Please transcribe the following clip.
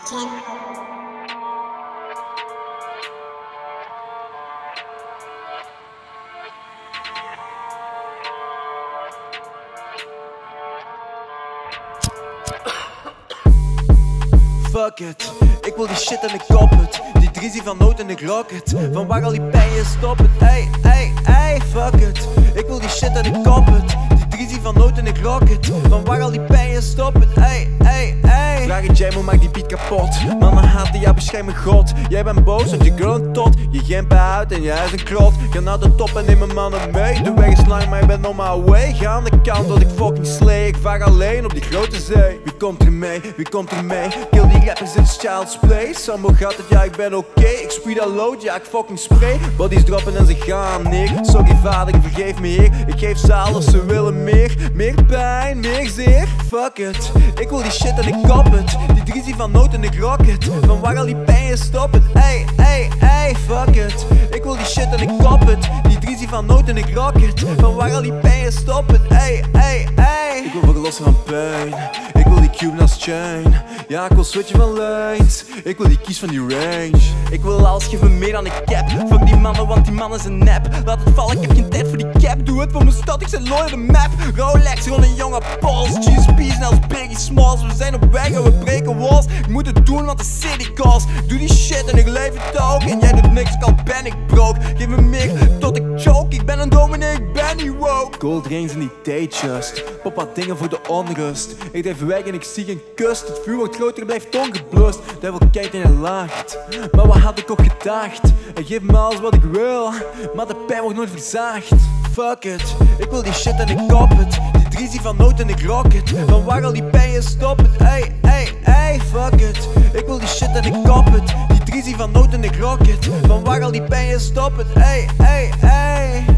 10. Fuck it, ik wil die shit en ik kop het. Die drizzy van nood en ik rock het. Van waar al die pijn je stop het. Ey, fuck it, ik wil die shit en ik kop het. Die drizzy van nood en ik rock het. Van waar al die pijn je stop het. Ey. Vraag het jij me, maak die beat kapot. Mannen haten, ja bescherm me God. Jij bent boos, want je girl een tot. Je gimpen uit en je huis een klot. Ga naar de top en neem mijn mannen mee. De weg is lang, maar ik ben on my way. Ga aan de kant dat ik fucking slay. Ik vaar alleen op die grote zee. Wie komt er mee? Wie komt er mee? Kill die rappers, dit is child's play. Sambo gaat het, ja ik ben oké. Ik speed dat load, ja ik fucking spray. Bodies droppen en ze gaan neer. Sorry vader, vergeef me heer. Ik geef ze alles, ze willen meer. Meer pijn, meer zeer. Fuck it, ik wil die shit en ik kop het. Die drizzy van nood en ik rock het. Van waar al die pijn je stop het. Ey, fuck it, ik wil die shit en ik kop het. Die drizzy van nood en ik rock het. Van waar al die pijn je stop het. Ey. Ik wil verlossen van pijn. Ik wil die cube als chain. Ja, ik wil switchen van lanes. Ik wil die kies van die range. Ik wil alles geven meer dan ik heb. Fuck die mannen, want die mannen zijn nep. Laat het vallen, ik heb geen tijd voor die cap. Doe het voor mijn stad, ik zet loyal de map. Rolex, gewoon een jonge pols. GSP's net als Biggie Smalls. We zijn op weg en we breken walls. Ik moet het doen, want de city calls. Doe die shit en ik leef het ook. En jij doet niks, al ben ik broke. Geef me meer tot ik choke. Ik ben een dominee, ik ben niet woke. Gold rings in die dayjust. Pop wat dingen voor de onrust. Ik drijf weg en ik zie geen kust. Het vuur wordt groter, blijft ongeblust. Duivel kijkt en je lacht. Maar wat had ik ook gedacht? En geef me alles wat ik wil, maar de pijn wordt nooit verzaagd. Fuck it, ik wil die shit en ik kop het. Die drizzy van nood en ik rock het. Van waar al die pijn je stop het. Ey, fuck it, ik wil die shit en ik kop het. Die drizzy van nood en ik rock het. Van waar al die pijn je stop het. Ey.